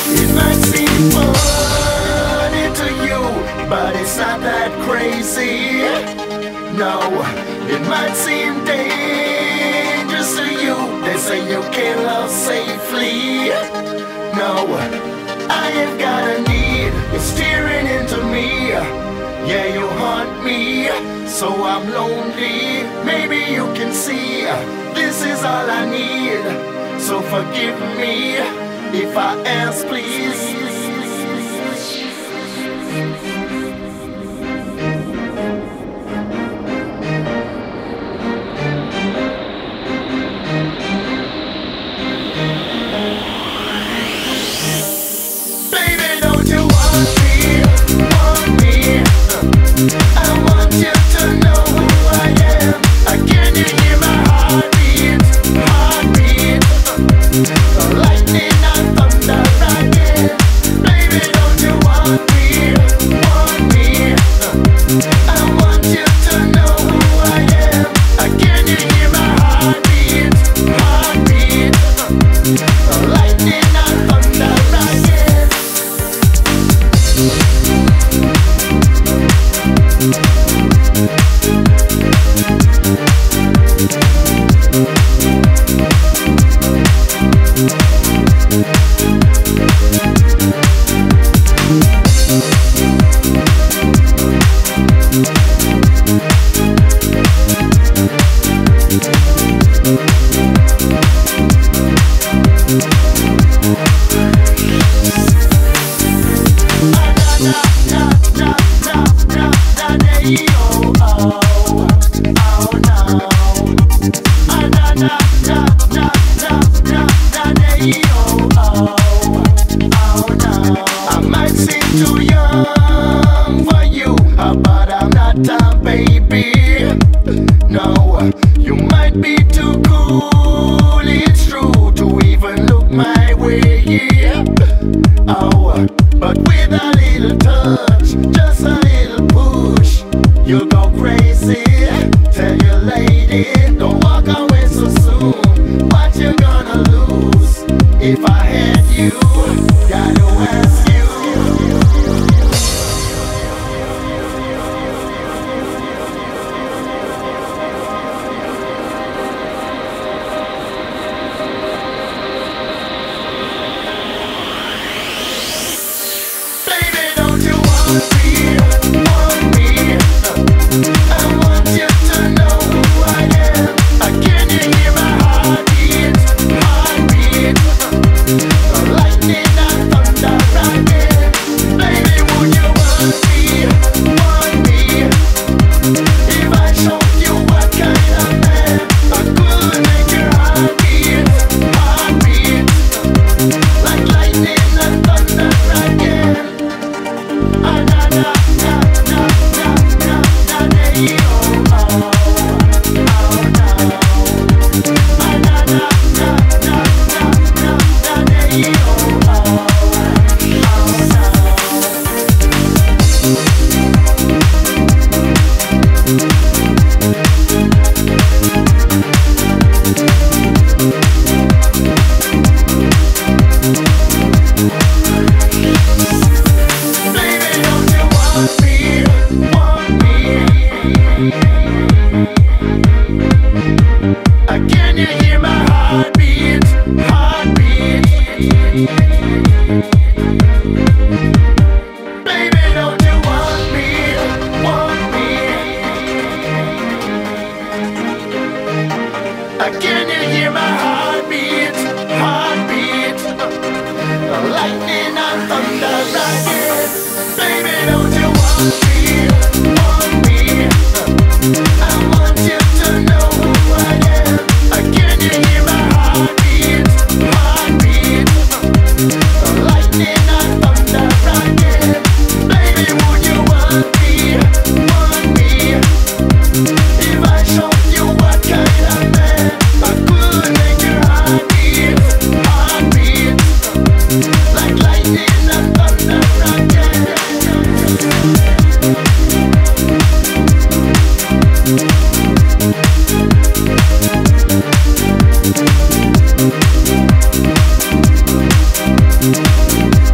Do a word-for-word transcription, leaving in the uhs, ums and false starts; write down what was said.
It might seem funny to you, but it's not that crazy. No, it might seem dangerous to you. They say you can't love safely. No, I ain't got a need. You're steering into me. Yeah, you haunt me, so I'm lonely. Maybe you can see this is all I need. So forgive me if I ask, please. Baby, don't you want me, want me? I want you to know who I am. I can you hear my heartbeat, heartbeat? Lightning and thunder again. Baby, don't you want me, want me? I want you to know who I am. I can you hear my heartbeat, heartbeat? Lightning and thunder again. I might seem too young for you, but I'm not a baby. No, you might be too cool, it's true, to even look my way. Oh, but with a little touch, just a little push, you'll go crazy. Tell your lady, don't walk away so soon. What you gonna lose if I had you? Gotta ask you. Baby, don't you want me, want me? I want you to know who I am. I can you hear my heartbeat, heartbeat? Lightning and thunder again. Baby, would you want me, want me? If I showed you what kind of man I could make your heartbeat, heartbeat? Like lightning and thunder again. Ah, na na na na na na na na oh oh oh no. Ah, na na na na na na na na oh oh oh no. Baby, don't you want me, want me? Uh, Can you hear my heartbeat, heartbeat? Baby, don't you want me, want me? Uh, Can you hear my heartbeat, heartbeat? Uh, Lightning and thunder again. Baby, don't you want me, want me? I want you to know who I am. Uh, Can you hear my heartbeat, heartbeat? Lightning and thunder again. Baby, would you want me, want me? If I showed you what kind of man I could make your heartbeat, heartbeat? Like lightning and thunder again. We'll be right back.